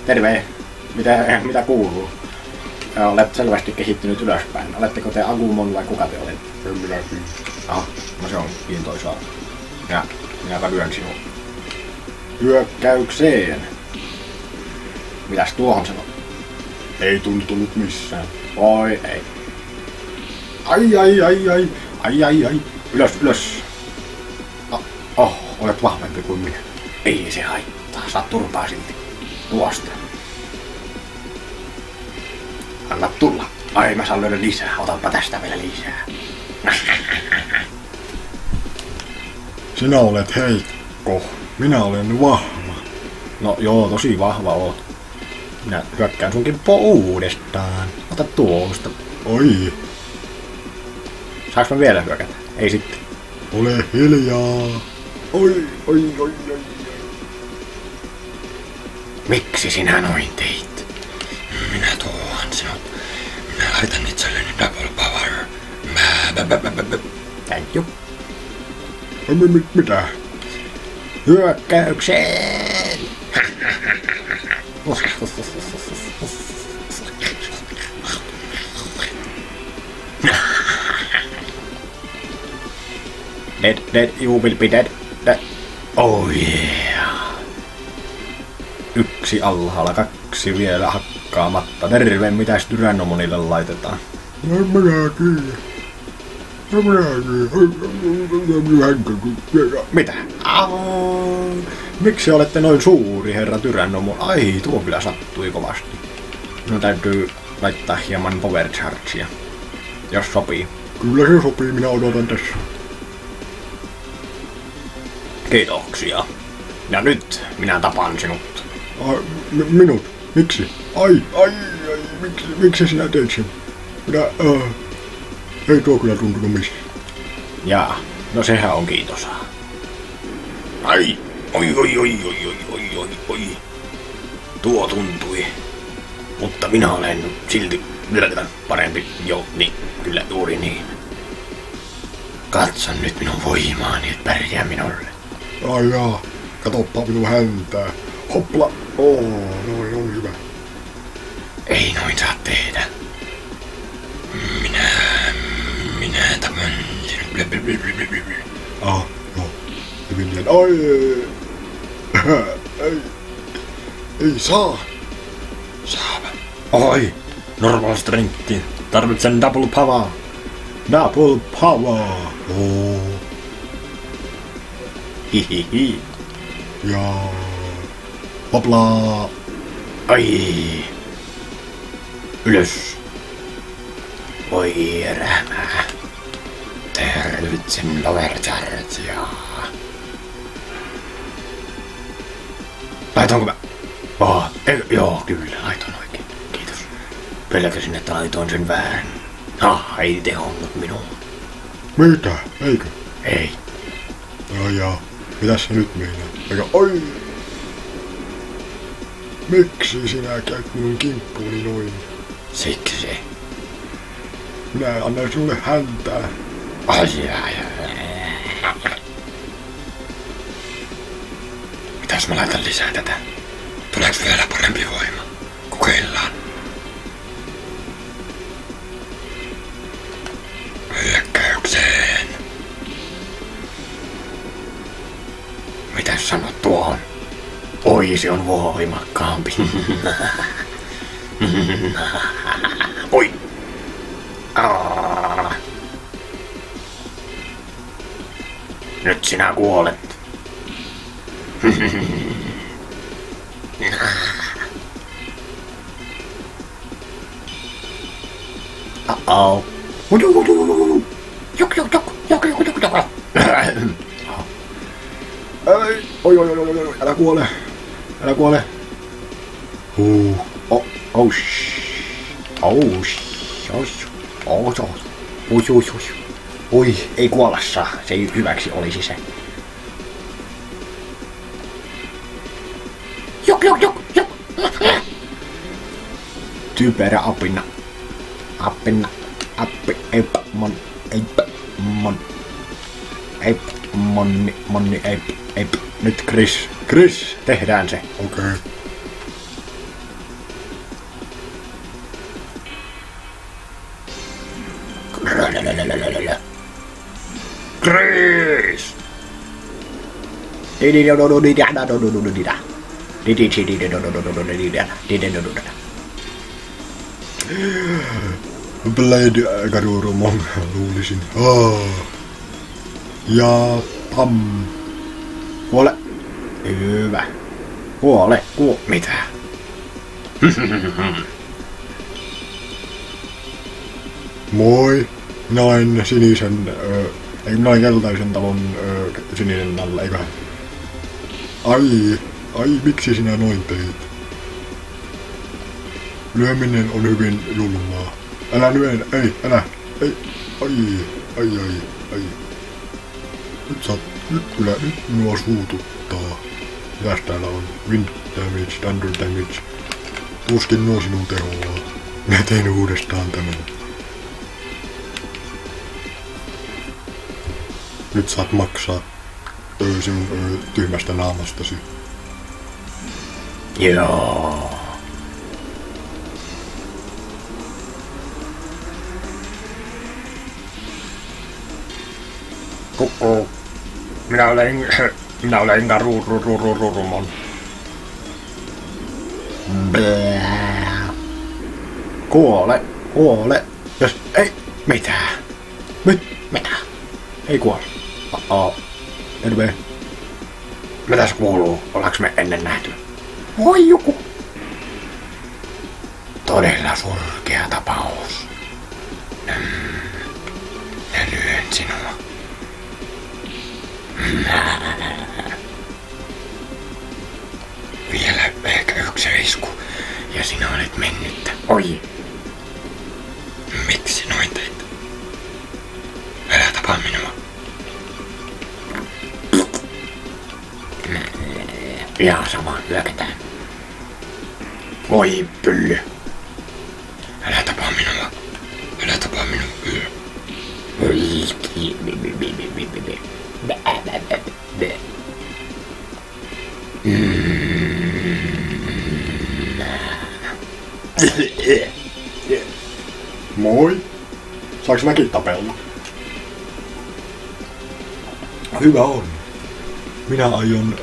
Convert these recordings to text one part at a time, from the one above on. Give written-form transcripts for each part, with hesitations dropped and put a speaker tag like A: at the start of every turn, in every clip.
A: Terve! Mitä kuuluu? Olet selvästi kehittynyt ylöspäin. Oletteko te Agumon vai kuka te olette?
B: En minä tiedä.
A: No se on kiintoisaa. Ja minäpä lyön sinun hyökkäykseen. Mitäs tuohon sanoo?
B: Ei tuntunut missään.
A: Oi ei. Ai. Ylös. Olet vahvempi kuin minä. Ei se haittaa. Saat turpaa silti. Tuosta. Anna tulla. Ai mä saan löydä lisää. Otappa tästä vielä lisää.
B: Sinä olet heikko. Minä olen vahva.
A: No joo, tosi vahva oot. Minä hyökkään sun kimppuun uudestaan. Ota tuosta.
B: Oi.
A: Saanko mä vielä hyökätä? Ei sitten.
B: Ole hiljaa. Oi.
A: Miksi sinä noin teit?
C: Minä tuon sinut. Minä laitan itselleni double power.
A: Thank you.
B: Mitä?
A: Hyökkäykseen! Dead, you will be dead. Oh yeah. 1 alhaalla, 2 vielä hakkaamatta. Terve, mitäs Tyrannomonille laitetaan?
B: En minäkin.
A: Mitä? Miksi olette noin suuri, herra Tyrannomon? Ai, tuo kyllä sattui kovasti. No täytyy laittaa hieman power chargea, jos sopii.
B: Kyllä se sopii, minä odotan tässä.
A: Kiitoksia. Ja nyt minä tapan sinut.
B: Minut? Miksi? Ai, miksi sinä teit sen? Ei tuo kyllä tuntunut missään.
A: Jaa, no sehän on kiitosaa. Ai, oi. Tuo tuntui. Mutta minä olen silti parempi. Joo, niin, kyllä juuri niin. Katso nyt minun voimaani, et pärjää minulle.
B: Ai jaa, katoppa minun häntää. Hoppla, noin on hyvä.
A: Ei noin saa tehdä.
C: Minä tapan sinut.
B: Joo, hyvin tiedän. Ei saa.
C: Saapa.
A: Oi, normal strength. Tarvitsen double power.
B: Double power.
A: Hihihi.
B: Ja hoppla.
A: Ai. Ylös. Oi erämää. Tarvitsen power chargea. Laitoinko mä? Joo, kyllä, laitoin oikein. Kiitos. Pelkäsin, että laitoin sen väärin. Ei tehonnut minuun.
B: Mitä? Eikö?
A: Ei.
B: Jaa. Mitäs se nyt meinaa? Oi! Miksi sinä käyt minun kimppuuni noin?
A: Siksi.
B: Minä annan sulle häntää.
A: Mitäs mä laitan lisää tätä?
C: Tuleeks vielä parempi voima? Kokeillaan. Hyökkäykseen.
A: Mitäs sanot tuohon? Oi, se on voimakkaampi. Oi! Nyt sinä kuolet. Uh-oh. Jok.
B: Oi, älä kuole.
A: Oi, ei kuolla saa. Se ei hyväksi olisi se. Jok. Typerä apina. Monni. Nyt Chris, tehdään se.
B: Okei.
C: Chris!
B: Blade Garurumon luulisin. Ja pam.
A: Kuole. Hyvä. Kuole. Mitä?
B: Moi. Noin sinisen, noin keltaisen talon sininen nalla, eiköhän. Ai, miksi sinä noin teit? Lyöminen on hyvin julmaa. Älä lyö, ei. Ai. Nyt minua suututtaa. Mitäs täällä on? Wind damage, thunder damage. Tuskin nuo sinun tehoaa. Minä tein uudestaan tämän. Nyt saat maksaa sinun tyhmästä naamastasi.
A: Joo.
C: Kukku. Minä olen Garurumon.
A: Kuole. Jos ei. Mitä? Mitä? Ei kuole. Terve. Mitäs kuuluu? Ollaanko me ennen nähty? Voi joku. Todella surkea tapaus.
C: Ja lyön sinua. Vielä ehkä yksi isku. Ja sinä olet mennyttä.
A: Oi.
C: Miksi noin teit? Älä tapaa minua.
A: Ihan sama, hyökätään. Voi pylly.
C: Älä tapaa minua. Älä tapaa minua.
B: Moi. Saanko mäkin tapella? Hyvä on. Minä aion...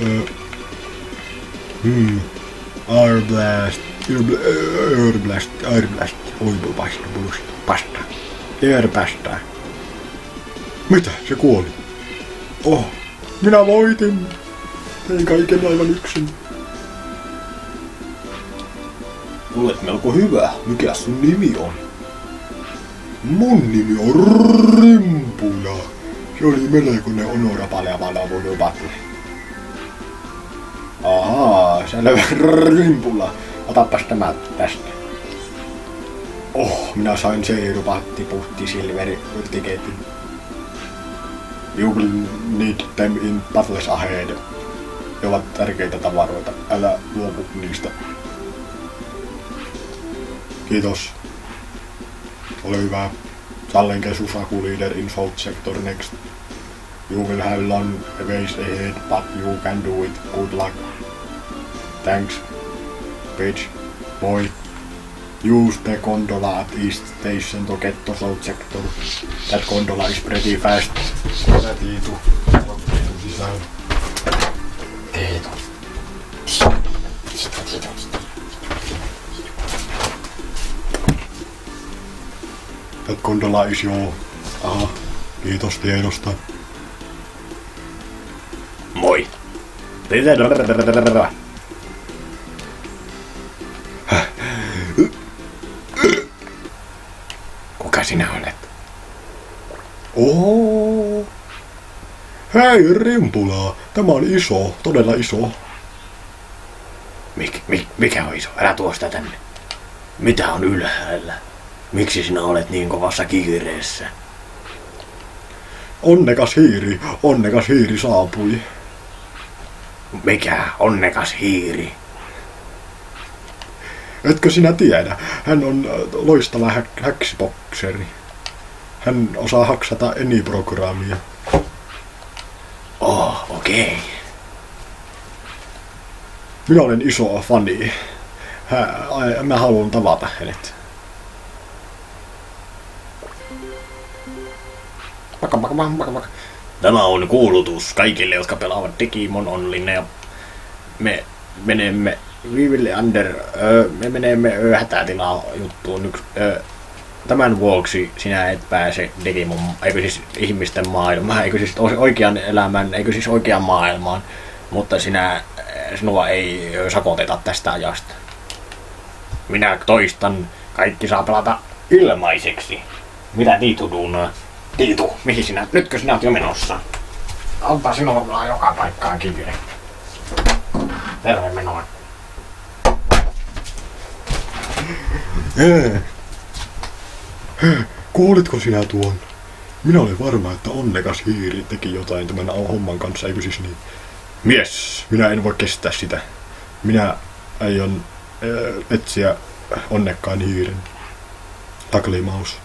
B: Airblast.
A: Pasta. Airpasta.
B: Mitä? Se kuoli. Minä voitin. Tein kaiken aivan yksin.
A: Olet melko hyvä. Mikä sun nimi on?
B: Mun nimi on Rimpula. Se oli melkoinen onora paljon patli.
A: Ahaa, selvä Rimpula. Otapas tämä tästä.
B: Minä sain seiru, patti, puhti, silveri, tiketin. You will need them in battles ahead. Ne ovat tärkeitä tavaroita. Älä luovu niistä. Kiitos. Ole hyvä. Sallenke Susaku leader in South Sector next. You will have long ways ahead, but you can do it. Good luck. Thanks. Bitch. Boy. Use the gondola at East Station to get to South Sector. That gondola is pretty fast. Älä Tiitu. Sisään.
C: Tiitu.
B: That gondola is your... Aha. Kiitos tiedosta.
A: Moi. Kuka sinä olet?
B: Hei Rimpula, tämä on iso, todella iso.
A: Mikä on iso? Älä tuo sitä tänne. Mitä on ylhäällä? Miksi sinä olet niin kovassa kiireessä?
B: Onnekas hiiri saapui.
A: Mikä onnekas hiiri?
B: Etkö sinä tiedä? Hän on loistava häksibokseri. Hän osaa haksata Any-programmia.
A: Okei.
B: Minä olen iso fani. Mä haluan tavata hänet.
A: Tämä on kuulutus kaikille, jotka pelaavat Digimon Onlinea. Ja me menemme me menemme hätätilaa juttuun. Tämän vuoksi sinä et pääse Digimon, eikö siis ihmisten maailmaan, eikö siis oikean elämän, eikö siis oikean maailmaan, mutta sinua ei sakoteta tästä ajasta. Minä toistan, kaikki saa pelata ilmaiseksi. Mitä Tiitu duunaa? Tiitu, mihin sinä? Nytkö sinä oot jo menossa? Alta sinulla joka paikkaan kiinni. Terve menoa.
B: Kuulitko sinä tuon? Minä olen varma, että onnekas hiiri teki jotain tämän homman kanssa, eikö siis niin? Mies, minä en voi kestää sitä. Minä aion etsiä onnekkaan hiiren. Taklimaus.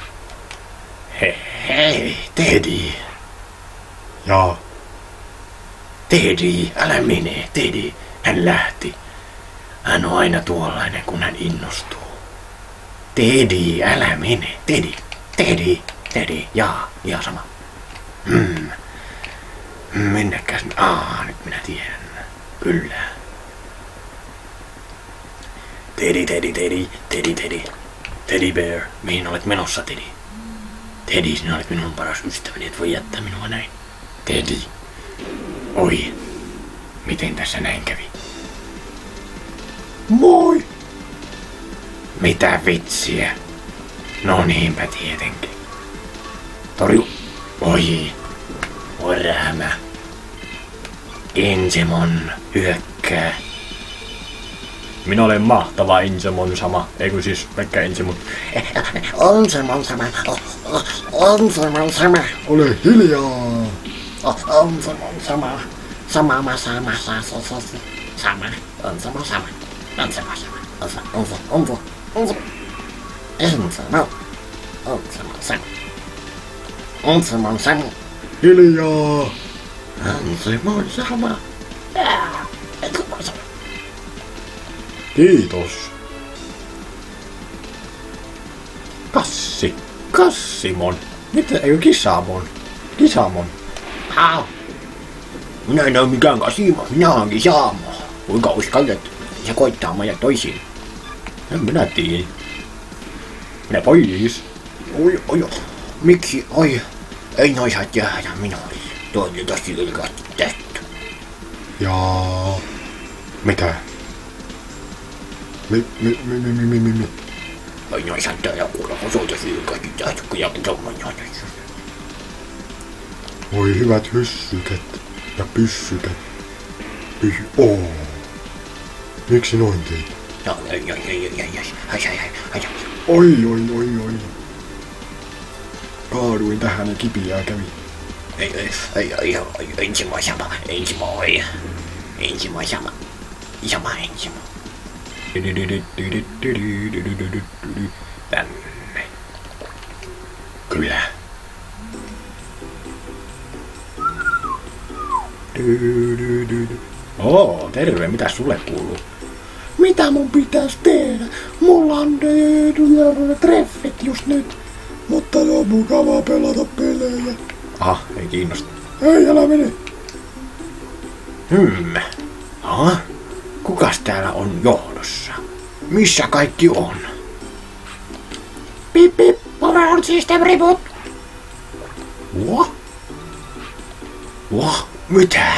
C: Hei, Teddy.
B: Jaa.
C: Teddy, älä mene, Teddy. Hän lähti. Hän on aina tuollainen, kun hän innostuu. Teddy, älä mene. Teddy. Jaa, sama. Mennäkäs. Nyt minä tiedän. Kyllä. Teddy. Teddy Bear, mihin olet menossa, Teddy? Teddy, sinä olet minun paras ystäväni, et voi jättää minua näin. Teddy. Oi, miten tässä näin kävi?
B: Moi!
C: Mitä vitsiä? No niinpä tietenkin. Torju. Oi rähmä. Injimon hyökkää.
A: Minä olen mahtava Injimon sama, eikö siis pelkkä Injimon.
C: Injimon sama.
B: Ole hiljaa!
C: Injimon sama.
B: Hiljaa! Kiitos.
A: Kassimon. Mitä ei ole Kisamon.
C: Minä en ole mikään Kasimo, minä olen Kisamo. Kuinka uskallat sekoittaa meidät toisiin?
A: En minä tiedä. Minä pois.
C: Oi. Miksi? Oi. Ei noin saa jäädä minulle. Tuo on tosi ylkästi tehty.
B: Jaa. Mitä? Mi.
C: Ei noin saa jäädä kuulla, kun se on tosi ylkästi tehty, kun joku tommoinen on.
B: Voi hyvät hyssykät ja pyssykät. Miksi noin teit? Oi. Kaaduin tähän ja kipiää kävi.
C: Ensimmo sama.
A: Tänne.
C: Kyllä.
A: Terve, mitä sulle kuuluu?
B: Mitä mun pitäis tehdä? Mulla on treffit just nyt. Mutta se on mukavaa pelata pelejä.
A: Aha, ei kiinnosta.
B: Ei, älä mene.
C: Kukas täällä on johdossa? Missä kaikki on?
D: Pip, power system reboot.
C: Mitä?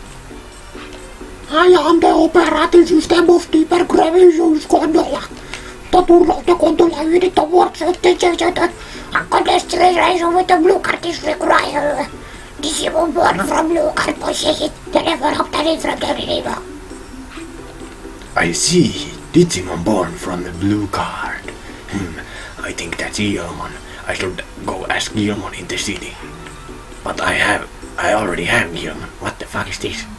D: I am the operating system of Deeper Gravity's gondola. The turnout gondola unit towards the Condensation with the blue card is required. Digimon born from blue card possesses the level obtained from the river.
C: I see. Digimon born from the blue card. I think that's Guilmon. I should go ask Guilmon in the city. But I already have Guilmon. What the fuck is this?